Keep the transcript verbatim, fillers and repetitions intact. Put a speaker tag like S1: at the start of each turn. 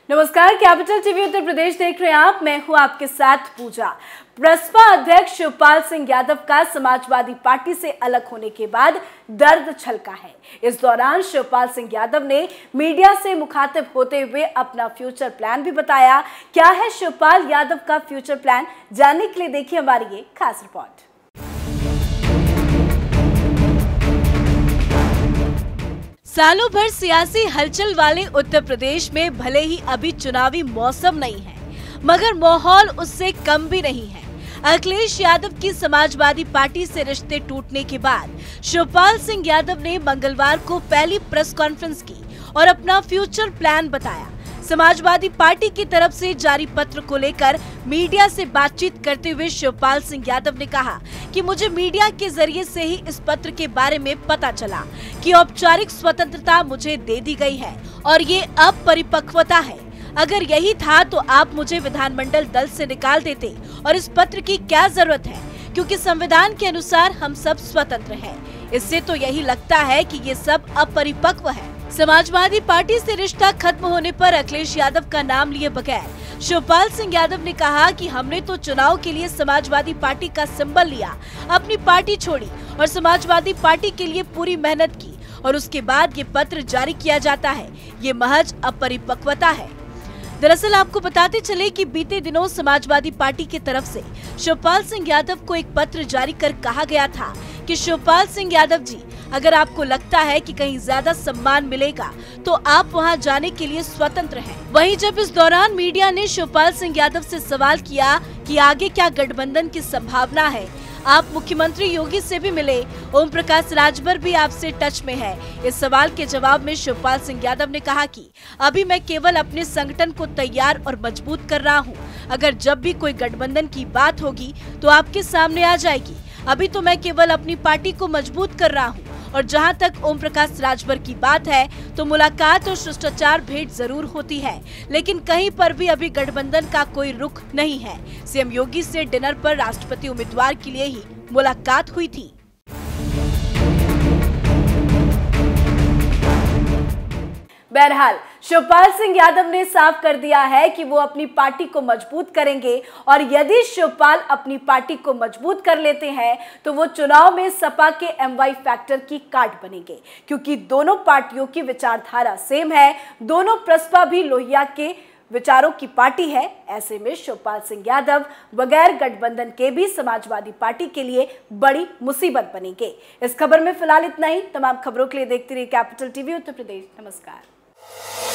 S1: नमस्कार, capital TV Uttar Pradesh देख रहे हैं आप। मैं हूं आपके साथ पूजा। बसपा अध्यक्ष शिवपाल सिंह यादव का समाजवादी पार्टी से अलग होने के बाद दर्द छलका है। इस दौरान शिवपाल सिंह यादव ने मीडिया से मुखातिब होते हुए अपना फ्यूचर प्लान भी बताया। क्या है शिवपाल यादव का फ्यूचर प्लान, जानने के लिए देखिए हमारी ये खास रिपोर्ट। सालों भर सियासी हलचल वाले उत्तर प्रदेश में भले ही अभी चुनावी मौसम नहीं है, मगर माहौल उससे कम भी नहीं है। अखिलेश यादव की समाजवादी पार्टी से रिश्ते टूटने के बाद शिवपाल सिंह यादव ने मंगलवार को पहली प्रेस कॉन्फ्रेंस की और अपना फ्यूचर प्लान बताया। समाजवादी पार्टी की तरफ से जारी पत्र को लेकर मीडिया से बातचीत करते हुए शिवपाल सिंह यादव ने कहा कि मुझे मीडिया के जरिए से ही इस पत्र के बारे में पता चला कि औपचारिक स्वतंत्रता मुझे दे दी गई है और ये अब परिपक्वता है। अगर यही था तो आप मुझे विधानमंडल दल से निकाल देते और इस पत्र की क्या जरूरत है, क्योंकि संविधान के अनुसार हम सब स्वतंत्र हैं। इससे तो यही लगता है कि ये सब अपरिपक्व है। समाजवादी पार्टी से रिश्ता खत्म होने पर अखिलेश यादव का नाम लिए बगैर शिवपाल सिंह यादव ने कहा कि हमने तो चुनाव के लिए समाजवादी पार्टी का सिंबल लिया, अपनी पार्टी छोड़ी और समाजवादी पार्टी के लिए पूरी मेहनत की और उसके बाद ये पत्र जारी किया जाता है। ये महज अपरिपक्वता है। दरअसल आपको बताते चले कि बीते दिनों समाजवादी पार्टी की तरफ से शिवपाल सिंह यादव को एक पत्र जारी कर कहा गया था कि शिवपाल सिंह यादव जी, अगर आपको लगता है कि कहीं ज्यादा सम्मान मिलेगा तो आप वहां जाने के लिए स्वतंत्र हैं। वहीं जब इस दौरान मीडिया ने शिवपाल सिंह यादव से सवाल किया कि आगे क्या गठबंधन की संभावना है, आप मुख्यमंत्री योगी से भी मिले, ओम प्रकाश राजभर भी आपसे टच में है। इस सवाल के जवाब में शिवपाल सिंह यादव ने कहा कि अभी मैं केवल अपने संगठन को तैयार और मजबूत कर रहा हूं। अगर जब भी कोई गठबंधन की बात होगी तो आपके सामने आ जाएगी। अभी तो मैं केवल अपनी पार्टी को मजबूत कर रहा हूं। और जहां तक ओम प्रकाश राजभर की बात है तो मुलाकात और शिष्टाचार भेंट जरूर होती है, लेकिन कहीं पर भी अभी गठबंधन का कोई रुख नहीं है। सीएम योगी से डिनर पर राष्ट्रपति उम्मीदवार के लिए ही मुलाकात हुई थी। बहरहाल शिवपाल सिंह यादव ने साफ कर दिया है कि वो अपनी पार्टी को मजबूत करेंगे और यदि शिवपाल अपनी पार्टी को मजबूत कर लेते हैं तो वो चुनाव में सपा के एम वाई फैक्टर की कार्ड बनेंगे, क्योंकि दोनों पार्टियों की विचारधारा सेम है। दोनों प्रसपा भी लोहिया के विचारों की पार्टी है। ऐसे में शिवपाल सिंह यादव बगैर गठबंधन के भी समाजवादी पार्टी के लिए बड़ी मुसीबत बनेंगे। इस खबर में फिलहाल इतना ही। तमाम खबरों के लिए देखते रहिए कैपिटल टीवी उत्तर प्रदेश। नमस्कार।